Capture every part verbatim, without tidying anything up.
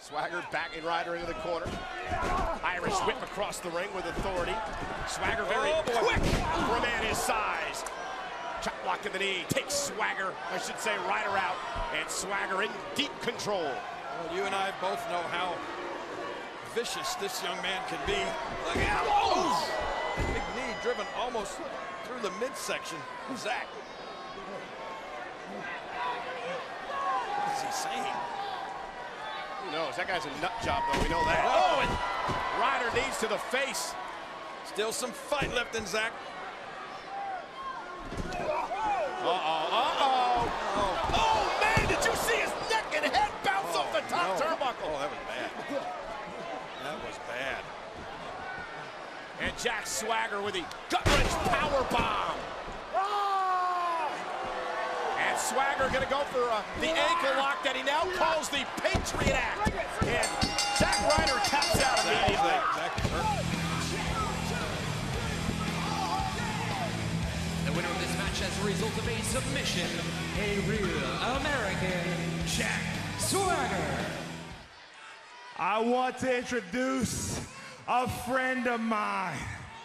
Swagger backing Ryder into the corner. Irish whip across the ring with authority. Swagger very oh, quick for a man his size. Chop block to the knee, takes Swagger, I should say Ryder out, and Swagger in deep control. Well, you and I both know how vicious this young man can be. Look out! Oh! Big knee driven almost through the midsection of Zack. What is he saying? Who knows? That guy's a nut job, though. We know that. Oh, and Ryder knees to the face. Still some fight left in Zack. Uh-oh, uh-oh. Oh. Oh, man, did you see his neck and head bounce oh, off the top no. turnbuckle? Oh, that was bad. That was bad. And Jack Swagger with the gut-wrench power bomb. Oh. And Swagger gonna go for uh, the ankle lock that he now calls the Patriot Act. And Zack Ryder taps out immediately. Zack is hurt. The winner of this match as a result of a submission, a real American, Jack Swagger. I want to introduce a friend of mine.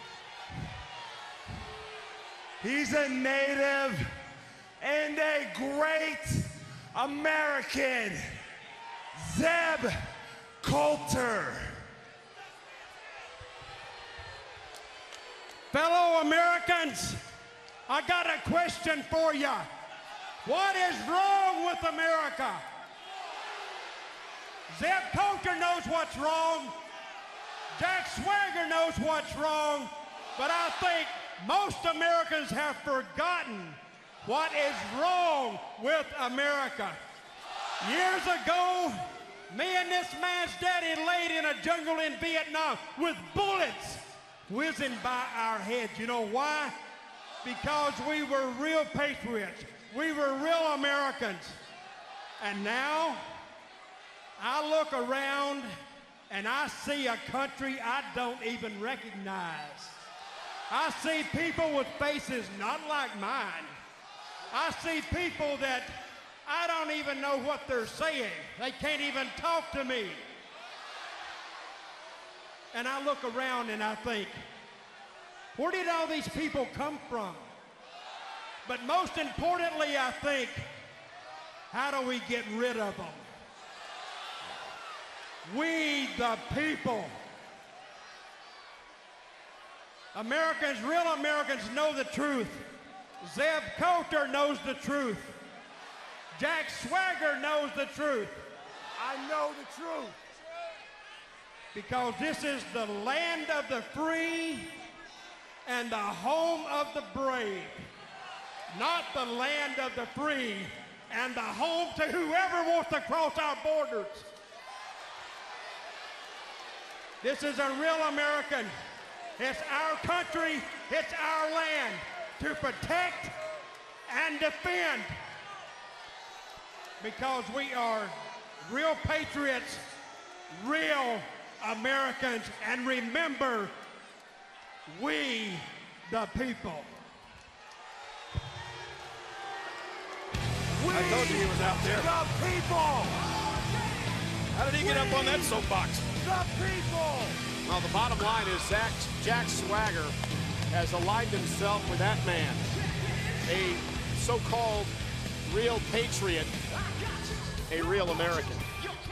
He's a native and a great American, Zeb Coulter. Fellow Americans, I got a question for you. What is wrong with America? Zeb Coulter knows what's wrong. Jack Swagger knows what's wrong. But I think most Americans have forgotten what is wrong with America. Years ago, me and this man's daddy laid in a jungle in Vietnam with bullets whizzing by our heads. You know why? Because we were real patriots. We were real Americans. And now, I look around and I see a country I don't even recognize. I see people with faces not like mine. I see people that I don't even know what they're saying. They can't even talk to me. And I look around and I think, where did all these people come from? But most importantly, I think, how do we get rid of them? We, the people. Americans, real Americans know the truth. Zeb Coulter knows the truth. Jack Swagger knows the truth. I know the truth. Because this is the land of the free and the home of the brave. Not the land of the free and the home to whoever wants to cross our borders. This is a real American. It's our country, it's our land to protect and defend. Because we are real patriots, real Americans, and remember, we the people. We I told you he was out there. The people! How did he get up on that soapbox? The people! Well, the bottom line is Zack, Jack Swagger has aligned himself with that man, a so-called real patriot, a real American.